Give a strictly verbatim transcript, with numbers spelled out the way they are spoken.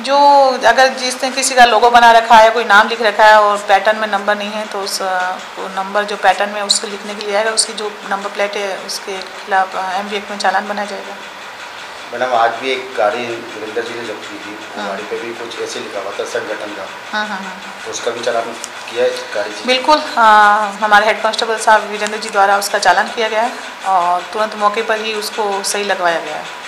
जो अगर जिसने किसी का लोगो बना रखा है, कोई नाम लिख रखा है और पैटर्न में नंबर नहीं है तो उस वो नंबर जो पैटर्न में उसको लिखने के लिए आएगा, उसकी जो नंबर प्लेट है उसके खिलाफ एम वी एक्ट में चालान बनाया जाएगा। मैडम आज भी एक गाड़ी वीरेंद्र जी ने जब्त की थी, वो गाड़ी पे भी कुछ ऐसे लिखा हुआ था संगठन का। हाँ हाँ हाँ तो उसका भी चालान किया है गाड़ी से? बिल्कुल, हाँ, हमारे हेड कांस्टेबल साहब वीरेंद्र जी द्वारा उसका चालान किया गया है और तुरंत मौके पर ही उसको सही लगवाया गया है।